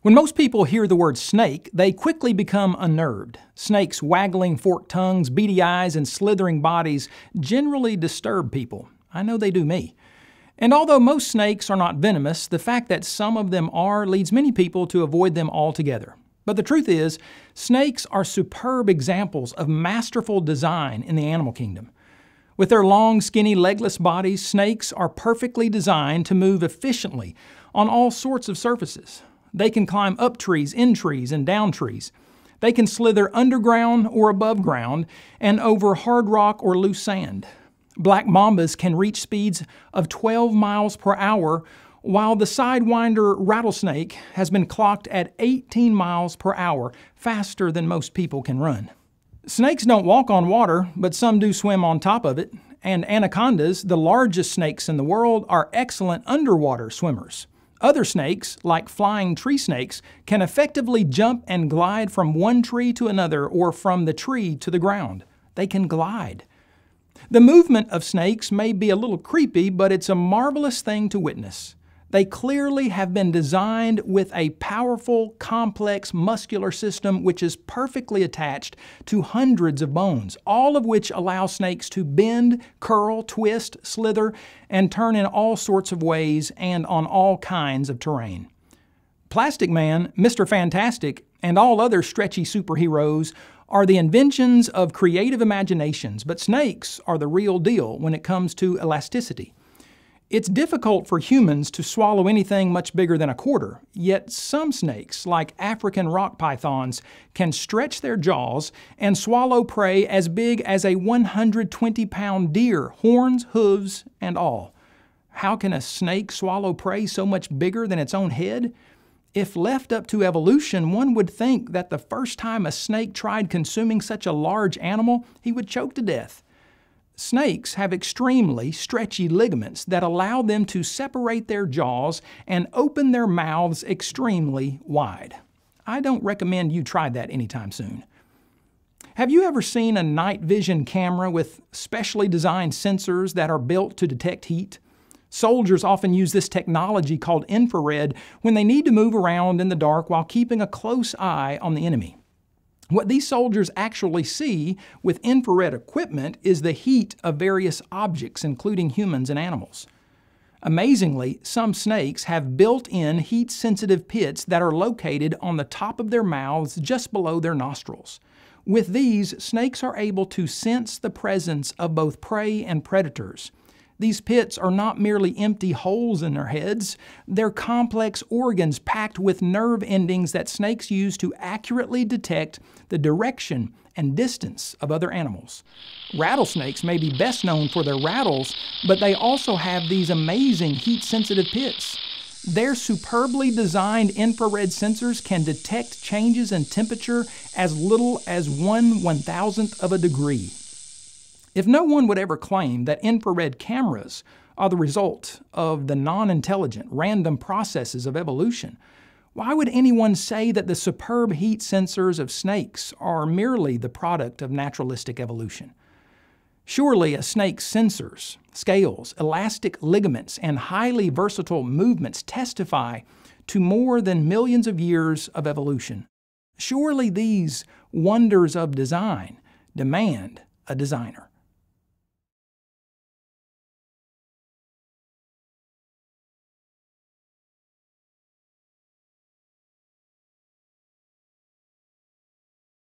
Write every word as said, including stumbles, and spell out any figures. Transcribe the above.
When most people hear the word snake, they quickly become unnerved. Snakes' waggling forked tongues, beady eyes, and slithering bodies generally disturb people. I know they do me. And although most snakes are not venomous, the fact that some of them are leads many people to avoid them altogether. But the truth is, snakes are superb examples of masterful design in the animal kingdom. With their long, skinny, legless bodies, snakes are perfectly designed to move efficiently on all sorts of surfaces. They can climb up trees, in trees, and down trees. They can slither underground or above ground and over hard rock or loose sand. Black mambas can reach speeds of twelve miles per hour, while the sidewinder rattlesnake has been clocked at eighteen miles per hour, faster than most people can run. Snakes don't walk on water, but some do swim on top of it, and anacondas, the largest snakes in the world, are excellent underwater swimmers. Other snakes, like flying tree snakes, can effectively jump and glide from one tree to another or from the tree to the ground. They can glide. The movement of snakes may be a little creepy, but it's a marvelous thing to witness. They clearly have been designed with a powerful, complex muscular system which is perfectly attached to hundreds of bones, all of which allow snakes to bend, curl, twist, slither, and turn in all sorts of ways and on all kinds of terrain. Plastic Man, Mister Fantastic, and all other stretchy superheroes are the inventions of creative imaginations, but snakes are the real deal when it comes to elasticity. It's difficult for humans to swallow anything much bigger than a quarter, yet some snakes, like African rock pythons, can stretch their jaws and swallow prey as big as a one hundred twenty pound deer, horns, hooves, and all. How can a snake swallow prey so much bigger than its own head? If left up to evolution, one would think that the first time a snake tried consuming such a large animal, he would choke to death. Snakes have extremely stretchy ligaments that allow them to separate their jaws and open their mouths extremely wide. I don't recommend you try that anytime soon. Have you ever seen a night vision camera with specially designed sensors that are built to detect heat? Soldiers often use this technology called infrared when they need to move around in the dark while keeping a close eye on the enemy. What these soldiers actually see with infrared equipment is the heat of various objects, including humans and animals. Amazingly, some snakes have built-in heat-sensitive pits that are located on the top of their mouths just below their nostrils. With these, snakes are able to sense the presence of both prey and predators. These pits are not merely empty holes in their heads, they're complex organs packed with nerve endings that snakes use to accurately detect the direction and distance of other animals. Rattlesnakes may be best known for their rattles, but they also have these amazing heat-sensitive pits. Their superbly designed infrared sensors can detect changes in temperature as little as one one-thousandth of a degree. If no one would ever claim that infrared cameras are the result of the non-intelligent, random processes of evolution, why would anyone say that the superb heat sensors of snakes are merely the product of naturalistic evolution? Surely a snake's sensors, scales, elastic ligaments, and highly versatile movements testify to more than millions of years of evolution. Surely these wonders of design demand a designer.